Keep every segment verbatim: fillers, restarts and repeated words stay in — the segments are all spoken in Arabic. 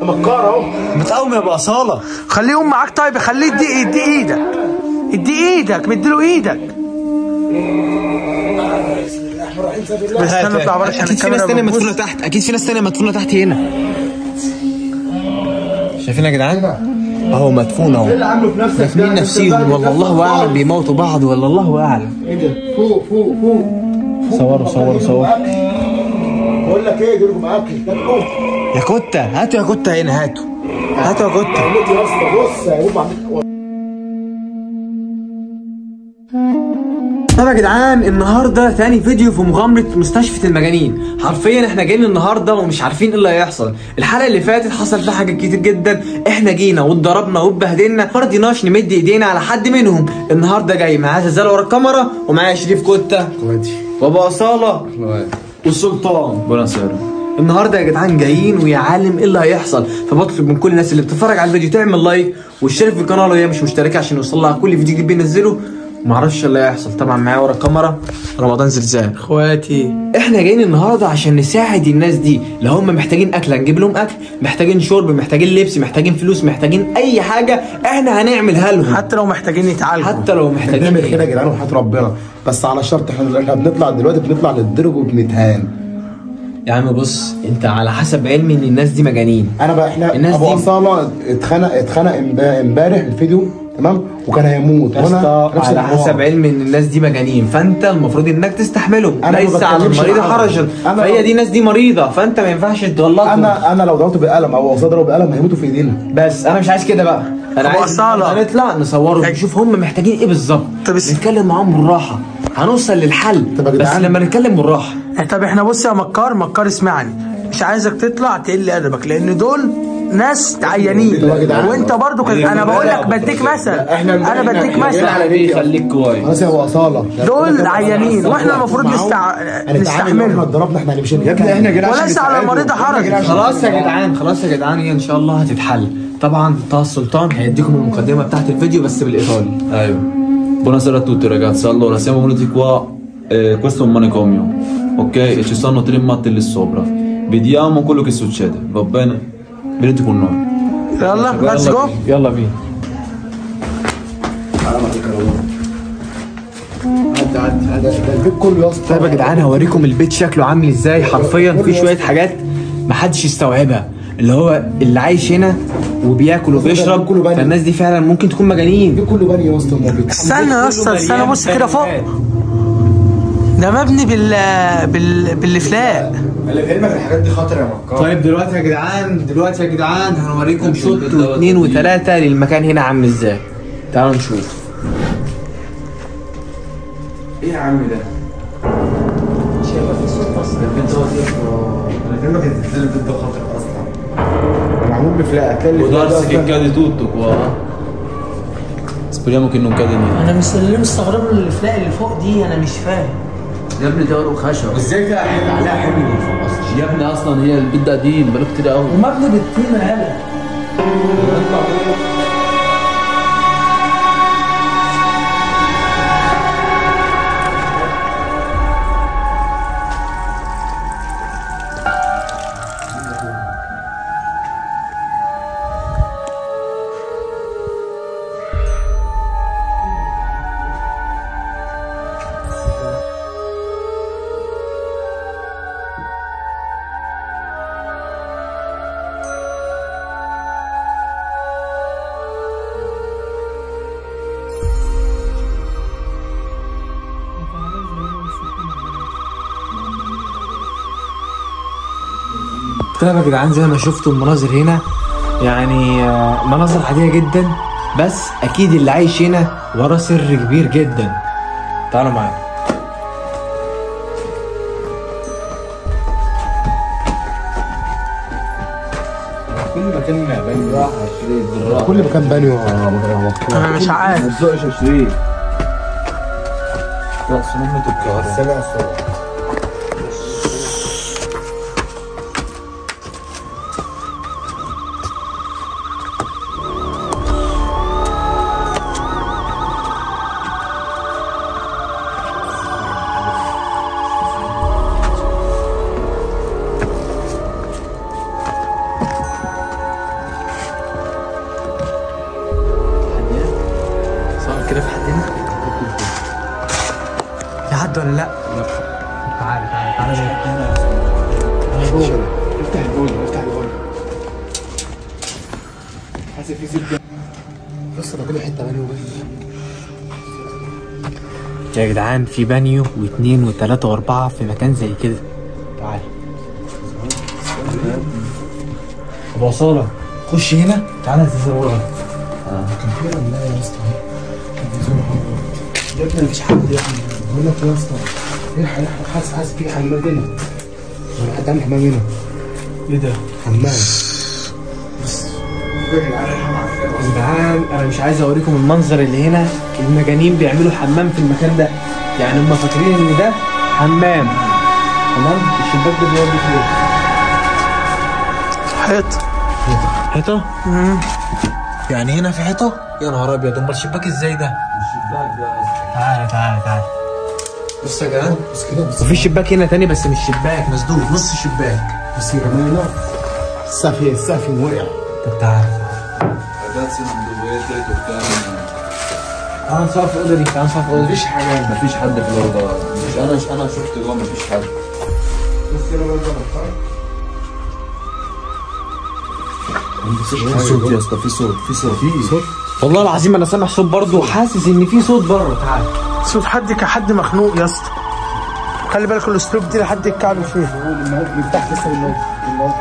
مكار اهو. بتقوم يا ابو اصاله. خليه يقوم معاك. طيب خليه يدي يدي ايدك. ادي ايدك، مديله ايدك. بس استنى اطلع بره عشان اكيد في ناس تانية مدفونه تحت، اكيد في ناس تانية مدفونه تحت هنا. شايفين يا جدعان؟ اهو مدفون اهو. ايه اللي عامله في نفسك؟ دافنين نفسيهم والله الله اعلم، بيموتوا بعض ولا الله اعلم. ايه ده؟ فوق فوق فوق. صوروا صوروا صوروا. بقول لك ايه، جيبوا اكل تاكلوا. يا كوتا هاتوا يا كوتا هنا، هاتوا هاتوا يا كوتا. يا اسطى بص يا رب. طب يا جدعان النهارده ثاني فيديو في مغامره مستشفى المجانين. حرفيا احنا جايين النهارده ومش عارفين ايه اللي هيحصل. الحلقه اللي فاتت حصل فيها حاجات كتير جدا، احنا جينا واتضربنا واتبهدلنا، ما رضيناش نمد ايدينا على حد منهم. النهارده جاي معايا زلزال ورا الكاميرا، ومعايا شريف كوتا وابو اصاله والسلطان. بوناسيرا. النهارده يا جدعان جايين ويا عالم ايه اللي هيحصل، فبطلب من كل الناس اللي بتتفرج على الفيديو تعمل لايك واشترك في القناه لو هي مش مشتركه عشان يوصل لها كل فيديو جديد بينزله. معرفش اللي هيحصل. طبعا معايا ورا الكاميرا رمضان زلزال. اخواتي احنا جايين النهارده عشان نساعد الناس دي، لو هم محتاجين اكل هنجيب لهم اكل، محتاجين شرب، محتاجين لبس، محتاجين فلوس، محتاجين اي حاجه احنا هنعملها لهم، حتى لو محتاجين يتعالجوا، حتى لو محتاجين نعمل كده يا جدعان وحياة ربنا. بس على شرط احنا احنا بنطلع دلوقتي بنطلع للدرج وبنتهان. يا عم بص انت على حسب علمي ان الناس دي مجانين. انا بقى احنا الناس ابو دي اصاله اتخنق اتخنق امبارح الفيديو تمام وكان هيموت. وانا على حسب علمي ان الناس دي مجانين، فانت المفروض انك تستحملهم. ليس على المريض حرجا، فهي دي ناس دي مريضه، فانت ما ينفعش تغلطهم. انا انا لو ضربته بقلم او اصاله ضربه بقلم هيموتوا في ايدينا. بس انا مش عايز كده بقى، انا عايز نطلع نصورهم نشوف هم محتاجين ايه بالظبط، نتكلم معاهم بالراحه هنوصل للحل. بس لما نتكلم بالراحه. طب احنا بص يا مكار مكار اسمعني، مش عايزك تطلع تقل ادبك لان دول ناس عيانين وانت برضو كده. انا بقول لك بديك مثل، انا بديك مثل. خليك كويس. خلاص يا ابو اصاله دول عيانين واحنا المفروض نستع... نستحملهم. احنا اتضربنا احنا هنمشي يا ابني احنا يا جدعان وليس على المريض حرج. خلاص يا جدعان خلاص يا جدعان هي ان شاء الله هتتحل. طبعا طه السلطان هيديكم المقدمه بتاعت الفيديو بس بالايطالي. ايوه. Buonasera a tutti ragazzi, allora siamo venuti qua, eh, questo è un manicomio, ok? E ci stanno tre matti lì sopra. Vediamo quello che succede, va bene? Venite con noi. يلا ليتس جو. يلا بينا. عدي عدي عدي ده البيت كله يا اسطى. طيب يا جدعان هوريكم البيت شكله عامل ازاي. حرفيا في شويه حاجات محدش يستوعبها، اللي هو اللي عايش هنا وبياكل وبيشرب، فالناس دي فعلا ممكن تكون مجانين. البيت كله بني يا اسطى. استنى يا اسطى استنى بص كده فوق، ده مبني بال بال بالفلاق. اللي في علمك الحاجات دي خطر يا مكار. طيب دلوقتي يا جدعان دلوقتي يا جدعان هنوريكم شوط واثنين وثلاثه للمكان هنا عامل ازاي. تعالوا نشوف. ايه يا عم ده؟ شايفه في الصوت اصلا البيت دوت انا في علمك الزلزال البيت ده خطر اصلا. معمول بفلاق هتلاقي اللي Può darsi che cade tutto qua. Speriamo che non cade niente. انا مستغرب مستغرب الفلاق اللي فوق دي، انا مش فاهم يا ابني ده ورق خشب. ازاي ده عليها حمل من فوق اصلا؟ يا ابني اصلا هي البيت ده قديم بقاله كتير قوي. ومبني بالطين يالا. طيب يا جدعان زي ما شفتوا المناظر هنا يعني مناظر عاديه جدا، بس اكيد اللي عايش هنا وراه سر كبير جدا. تعالوا معايا. كل مكان بني راح عشرين بالراحه. كل مكان بني. انا مش عارف. ما تزقش عشرين. لا سنة الكهرباء. سامع الصوت. في حد ولا لا؟ تعالى تعالى تعالى هنا. افتح البول افتح البول. حاسس في زبده. بص ده كله حته بانيو بس. يا جدعان في بانيو واثنين وثلاثة واربعة في مكان زي كده. تعال ابو صالة خش هنا تعالى تزورها. كان فيها لا يا اسطى. يا ابني مفيش حد يا ابني. بقول لك يا اسطى الحق الحق حاسس حاسس في حمام هنا. ولا حد عامل حمام هنا. ايه ده؟ حمام. يا جدعان انا مش عايز اوريكم المنظر اللي هنا. المجانين بيعملوا حمام في المكان ده، يعني هم فاكرين ان ده حمام. تمام؟ الشباك ده بيودي فين؟ حيط. حيطه؟ امم يعني هنا في حيطه؟ يا نهار ابيض، امال الشباك ازاي ده؟ الشباك ده تعالى تعالى تعالى. بص يا جدعان بس كده بس. وفي شباك هنا تاني بس مش شباك، مسدود نص شباك. بس يا جماعه السقف السقف وقع. طب تعالى ragazzi non dovete toccare تعالى نصور في الاوضه دي، تعالى نصور في الاوضه دي. مفيش حاجه مفيش حد في الاوضه مش انا انا شفت جوه مفيش حد بص هنا بقى في صوت يا اسطى في صوت في صوت في صوت والله العظيم انا سامع صوت برضه وحاسس ان في صوت بره. تعالى صوت حد كحد مخنوق يا اسطى. خلي بالك الاسلوب دي لحد الكعب فيه. من تحت لسه من الموت.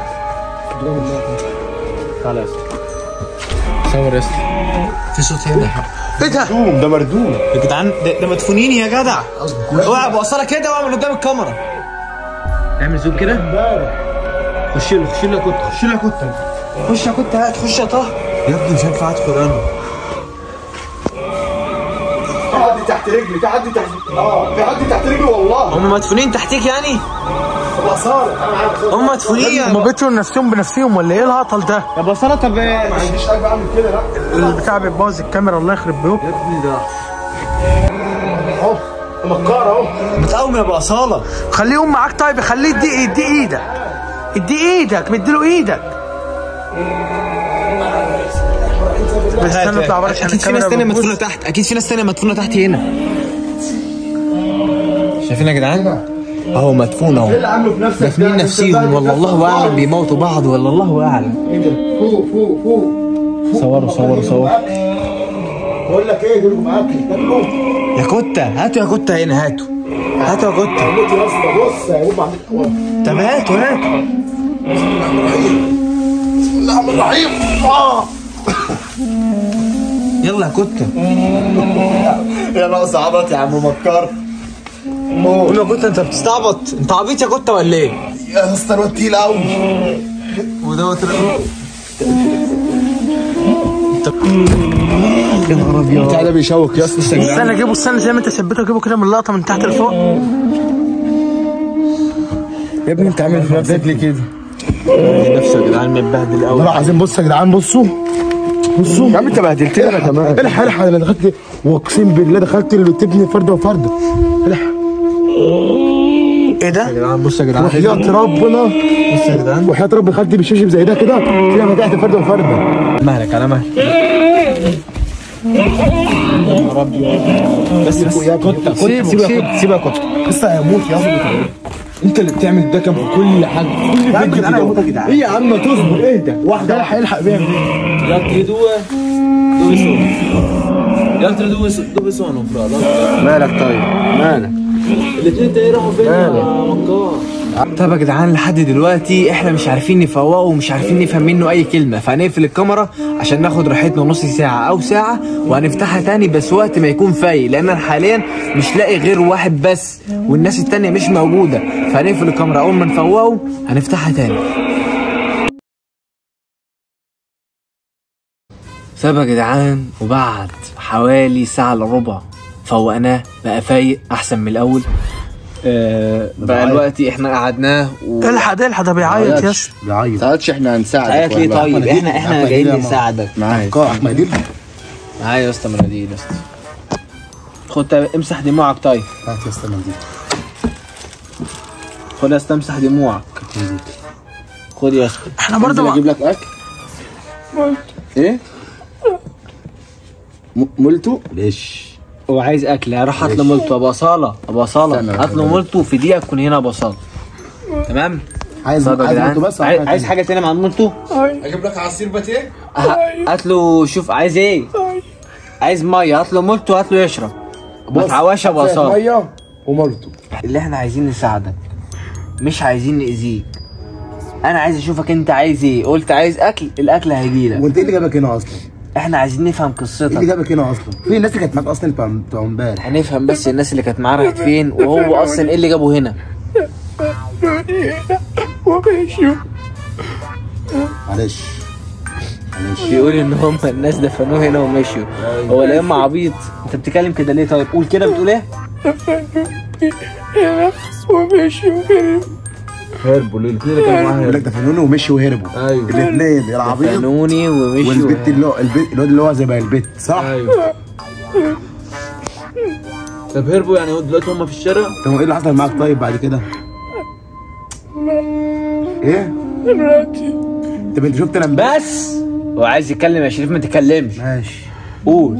تعالى يا اسطى صور يا اسطى. في صوت هنا. ايه ده؟ مردوم ده مردوم يا جدعان ده, ده مدفونين يا جدع. اوعى بوصلها كده واعمل قدام الكاميرا. اعمل زوم كده. خش له خش له يا كنت خش له يا كنت خش يا كنت هات خش يا طه. يا ابني مش هينفع ادخل انا. في حد تحت رجلي في حد تحت اه في حد تحت رجلي والله. هم مدفونين تحتيك يعني؟ ابو صالح انا معاك. هم مدفونين يا هم بيتوا نفسهم بنفسهم ولا ايه الهطل ده؟ يا ابو صالح. طب ما عنديش قلب اعمل كده لا. البتاع بيبوظ الكاميرا الله يخرب بيوك. يا ابني ده اهو مكار اهو. متقوم يا ابو صالح. خليه يقوم معاك طيب. خليه يدي يدي ايدك. ادي ايدك مديله ايدك. بس استنى نطلع بره عشان اكيد في ناس الكاميرا تانية بتبوظ. مدفونة تحت، اكيد في ناس تانية مدفونة تحت هنا. شايفين يا جدعان؟ اهو مدفون اهو. ايه اللي عامله في نفسك؟ دافنين نفسيهم والله الله اعلم بيموتوا بعض ولا الله اعلم. ايه ده؟ فوق فوق فوق. صوروا صوروا صوروا. بقول لك ايه جيبوا معاك تاكلوا. يا كوتا هاتوا يا كوتا هنا هاتوا. هاتوا يا كوتا. موت يا اسطى بص يا رب عندك. طب هاتوا هاتوا. بسم الله الرحمن الرحيم. اه يلا يا كوتا. يا ناقص عبط يا عم مكار. قول يا كوتا انت بتستعبط؟ انت عبيط يا كوتا ولا ايه؟ يا اسطى الواد تقيل قوي. ودوت يا نهار ابيض. بتاع ده بيشوك يا اسطى. استنى جيبه استنى زي ما انت ثبته جيبه كده من اللقطه من تحت لفوق. يا ابني انت عامل في نفسك ليه كده؟ نفسك يا جدعان متبهدل قوي. والله العظيم بص يا جدعان بصوا بصوا يا عم انت بهدلتني انا كمان. الحق الحق انا دخلت واقسم بالله دخلت اللي تبني فرده وفرده. الحق ايه ده؟ يا جدعان بصوا يا جدعان. وحياة ربنا بصوا يا جدعان. وحياة ربنا دخلت بشبشب زي ده كده تلاقي فتحت فرده وفرده. مهلك على مهلك. يا نهار ابيض. بس بس يا كنت سيبه سيبه سيبه. سيبه يا كنت لسه هيموت يا اسطى. انت اللي بتعمل ده كان في كل حاجه كل فيديو انا هموت يا جدعان. ايه يا عم تصبر اهدى واحده الحق الحق بيها. gli altri due dove sono? gli altri due so- dove sono fra? L'altro- مالك طيب مالك. الاثنين التانيين راحوا فين يا مكار؟ طب يا جدعان لحد دلوقتي احنا مش عارفين نفوقه ومش عارفين نفهم منه اي كلمه، فهنقفل الكاميرا عشان ناخد راحتنا نص ساعه او ساعه وهنفتحها تاني بس وقت ما يكون فايق، لان انا حاليا مش لاقي غير واحد بس والناس التانيه مش موجوده، فهنقفل الكاميرا اول ما نفوقه هنفتحها تاني. طب يا جدعان وبعد حوالي ساعه الا ربع فوقناه بقى فايق احسن من الاول. آه بقى دلوقتي احنا قعدناه و... الحق ده الحق ده بيعيط يا اسطى. بيعيط. تعالش احنا هنساعدك. عيط ليه طيب؟ احنا احنا جايين نساعدك. معايا احمد معايا يا اسطى مناديل يا اسطى. خد طيب امسح دموعك طيب. هات يا اسطى منديل. خد يا اسطى امسح دموعك. خد يا اسطى. احنا برضه اجيب لك اكل. ايه؟ م- مولتو؟ ليش؟ هو عايز اكل، هروح هات له مولتو. ابو اصاله ابو اصاله هات له مولتو في دقيقه تكون هنا ابو اصاله. تمام. عايز طب يا عايز جدعان، مولتو بس عايز, عايز حاجه تانية مع المولتو؟ اجيب لك عصير باتيه؟ هات له. شوف عايز ايه؟ عايز ميه، هات له مولتو، هات له يشرب. ما تعواش يا ابو اصاله. ميه ومولتو. اللي احنا عايزين نساعدك، مش عايزين نأذيك. انا عايز اشوفك انت عايز ايه. قلت عايز اكل، الاكل هيجيلك. وانت ايه اللي جابك هنا اصلا؟ احنا عايزين نفهم ايه اللي قصتك. جابك هنا اصلا؟ في الناس اللي كانت معاك اصلا بتوع بتوع امبارح. هنفهم بس الناس اللي كانت معاه راحت فين، وهو اصلا ايه اللي جابه هنا. معلش معلش. بيقول ان هم الناس دفنوه هنا ومشيوا. هو لا اما عبيط. انت بتتكلم كده ليه؟ طيب قول كده، بتقول ايه؟ هربوا الاثنين اللي كانوا معاها بيقول لك دفنوني ومشي وهربوا. ايوه الاثنين العبيط دفنوني ومشيوا. والبت اللي هو البت الواد اللي هو زي بقى البت، صح؟ ايوه. طب هربوا يعني دلوقتي هم في الشارع؟ طب ايه اللي حصل معاك طيب بعد كده؟ ايه؟ طب انت شفت انا بس هو عايز يتكلم يا شريف، ما تتكلمش. ماشي. قول.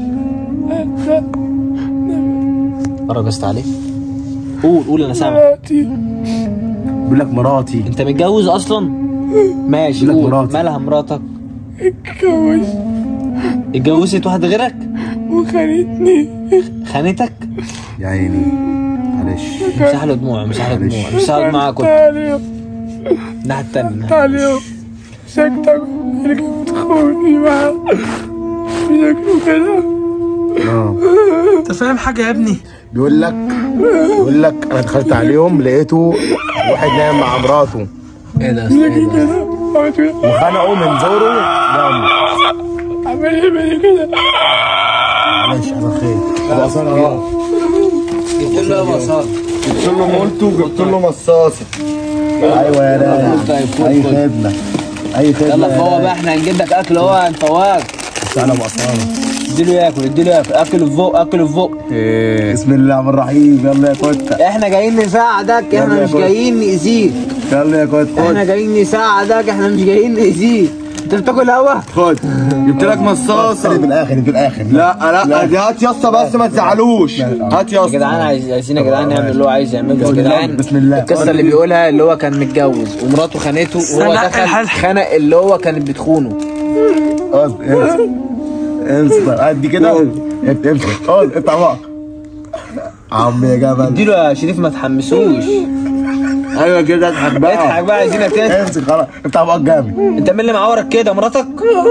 رجست عليه. قول قول انا سامع. بيقول لك مراتي. انت متجوز اصلا؟ ماشي بيقول لك قول. مراتي. مالها مراتك؟ اتجوز اتجوزت واحد غيرك؟ وخانتني. خانتك؟ يا عيني معلش. مسح له دموع، مسح له دموع، مسح له دموع. كنت تعالي الناحية التانية. تعالي ساكتة اللي كانت بتخوني معاه بياكلوا كده. اه انت فاهم حاجه يا ابني؟ بيقول لك بيقول لك انا دخلت عليهم لقيته واحد نايم مع مراته ايه ده؟ ايه ده؟ عملت كده وخنقوا من زوره جنبه. عمل ايه بني كده؟ معلش انا خير. ابو اصاله اهو. جبت له ايه بصار؟ جبت له مولتو وجبت له مصاصه. ايوه يا راجل. اي خدمه اي خدمه. يلا فوق بقى، احنا هنجيب لك اكل اهو هنفوقك. بس انا ابو اصاله. اديله ياكل، اديله ياكل. اكل فوق، اكل فوق. بسم الله الرحمن الرحيم. يلا يا كوتا. احنا جايين نساعدك، احنا يلا مش يا جايين نأذيك. يلا يا كوتا. احنا جايين نساعدك، احنا مش جايين نأذيك. انت بتاكل هوا؟ خد جبت لك مصاصه. في الاخر في الاخر. لا لا دي هات يا اسطى بس ما تزعلوش. هات يا يا اسطى. جدعان عايز- عايزين يا جدعان نعمل اللي هو عايز يعمله. يا جدعان بسم الله. القصه اللي بيقولها اللي هو كان متجوز ومراته خانته وهو خنق دخل الحل. خنق اللي هو كانت بتخونه. خلاص انسى انسى قد كده. انت امسك خلاص افتح بقى. عم يا جبل. اديله يا شريف، ما تحمسوش. ايوه كده اضحك بقى. اضحك بقى، عايزينك تضحك. امسك خلاص افتح بقى جامد. انت مين اللي معورك كده؟ مراتك؟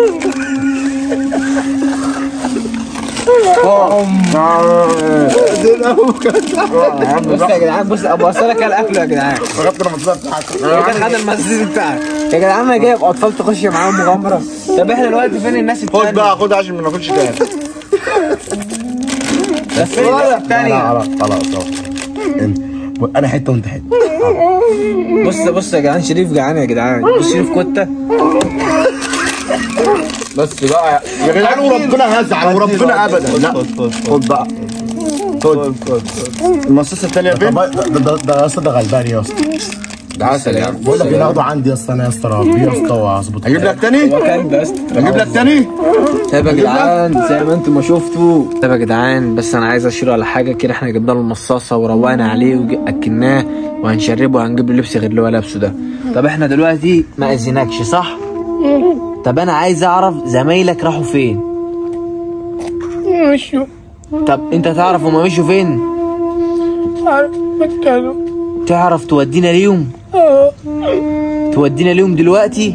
بص يا جدعان، بص ابو اصاله كان اكله يا جدعان. غطي المصاصه بتاعتك. هو كان خد المسجد بتاعك يا جدعان. انا جايب اطفال تخش معاهم مغامره. طب احنا دلوقتي فين الناس التانية؟ خد بقى خد عشان ما ناكلش تاني. بس فين الناس التانية؟ خلاص خلاص اهو. انت انا حته وانت حته. بص بص يا جدعان، شريف جعان يا جدعان. بص شريف كوته. بس بقى يا جدعان وربنا هزعل وربنا ابدا. لا خد بقى خد المصاصه الثانيه فين؟ ده ده ده يا اسطى ده غلبان يا اسطى. ده عسل يا عم. بقول لك ناخده عندي يا اسطى. انا يا اسطى ربي يا اسطى واظبط. اجيب لك تاني؟ هو كان بس اجيب لك تاني؟ طيب يا جدعان زي ما انتم ما شفتوا. طيب يا جدعان بس انا عايز اشير على حاجه كده. احنا جبنا له المصاصه وروقنا عليه واكلناه وهنشربه وهنجيب له لبس غير اللي هو لابسه ده. طب احنا دلوقتي ما اذيناكش صح؟ طب انا عايز اعرف زمايلك راحوا فين؟ مشوا. طب انت تعرف هما مشوا فين؟ عارف مكانه. تعرف تودينا ليهم؟ اه تودينا ليهم دلوقتي؟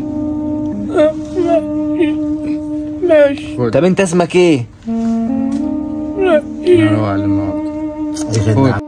ماشي. طب انت اسمك ايه؟ لا اي خدمه.